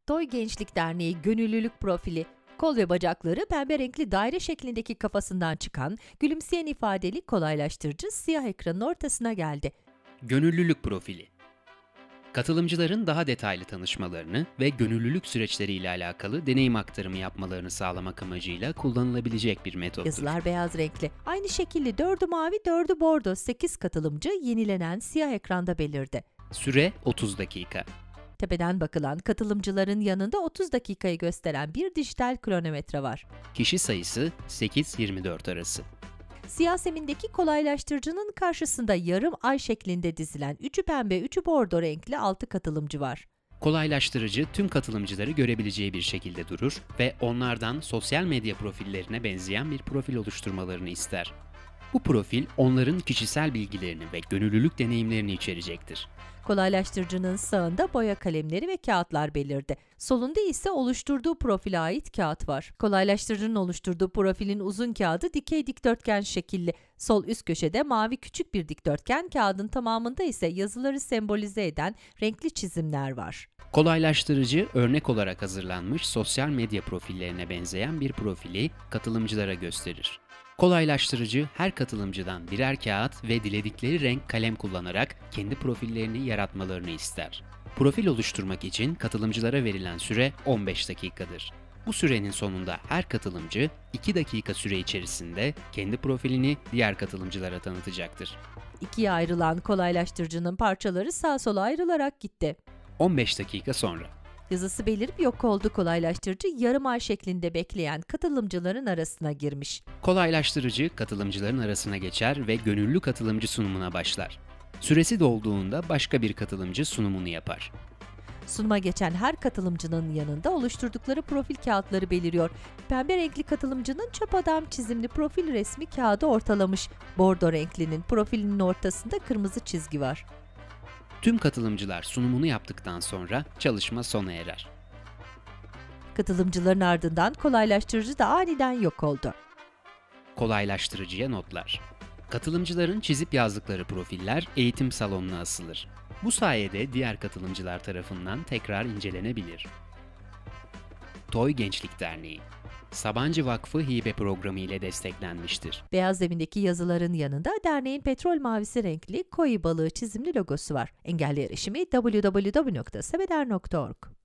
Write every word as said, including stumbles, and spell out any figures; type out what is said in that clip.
Toy Gençlik Derneği Gönüllülük Profili. Kol ve bacakları pembe renkli daire şeklindeki kafasından çıkan, gülümseyen ifadeli kolaylaştırıcı siyah ekranın ortasına geldi. Gönüllülük profili. Katılımcıların daha detaylı tanışmalarını ve gönüllülük süreçleriyle alakalı deneyim aktarımı yapmalarını sağlamak amacıyla kullanılabilecek bir metottur. Yazılar beyaz renkli. Aynı şekilde dördü mavi, dördü bordo sekiz katılımcı yenilenen siyah ekranda belirdi. Süre otuz dakika. Tepeden bakılan katılımcıların yanında otuz dakikayı gösteren bir dijital kronometre var. Kişi sayısı sekiz yirmi dört arası. Siyah zemindeki kolaylaştırıcının karşısında yarım ay şeklinde dizilen üçü pembe, üçü bordo renkli altı katılımcı var. Kolaylaştırıcı tüm katılımcıları görebileceği bir şekilde durur ve onlardan sosyal medya profillerine benzeyen bir profil oluşturmalarını ister. Bu profil onların kişisel bilgilerini ve gönüllülük deneyimlerini içerecektir. Kolaylaştırıcının sağında boya kalemleri ve kağıtlar belirdi. Solunda ise oluşturduğu profile ait kağıt var. Kolaylaştırıcının oluşturduğu profilin uzun kağıdı dikey dikdörtgen şekilli. Sol üst köşede mavi küçük bir dikdörtgen, kağıdın tamamında ise yazıları sembolize eden renkli çizimler var. Kolaylaştırıcı, örnek olarak hazırlanmış sosyal medya profillerine benzeyen bir profili katılımcılara gösterir. Kolaylaştırıcı, her katılımcıdan birer kağıt ve diledikleri renk kalem kullanarak kendi profillerini yaratmalarını ister. Profil oluşturmak için katılımcılara verilen süre on beş dakikadır. Bu sürenin sonunda her katılımcı iki dakika süre içerisinde kendi profilini diğer katılımcılara tanıtacaktır. İkiye ayrılan kolaylaştırıcının parçaları sağa sola ayrılarak gitti. on beş dakika sonra. Yazısı belirip yok oldu. Kolaylaştırıcı yarım ay şeklinde bekleyen katılımcıların arasına girmiş. Kolaylaştırıcı katılımcıların arasına geçer ve gönüllü katılımcı sunumuna başlar. Süresi dolduğunda başka bir katılımcı sunumunu yapar. Sunuma geçen her katılımcının yanında oluşturdukları profil kağıtları beliriyor. Pembe renkli katılımcının çöp adam çizimli profil resmi kağıdı ortalamış. Bordo renklinin profilinin ortasında kırmızı çizgi var. Tüm katılımcılar sunumunu yaptıktan sonra çalışma sona erer. Katılımcıların ardından kolaylaştırıcı da aniden yok oldu. Kolaylaştırıcıya notlar. Katılımcıların çizip yazdıkları profiller eğitim salonuna asılır. Bu sayede diğer katılımcılar tarafından tekrar incelenebilir. Toy Gençlik Derneği Sabancı Vakfı hibe programı ile desteklenmiştir. Beyaz zemindeki yazıların yanında derneğin petrol mavisi renkli koyu balığı çizimli logosu var. Engelli erişimi double-u double-u double-u nokta sebeder nokta org.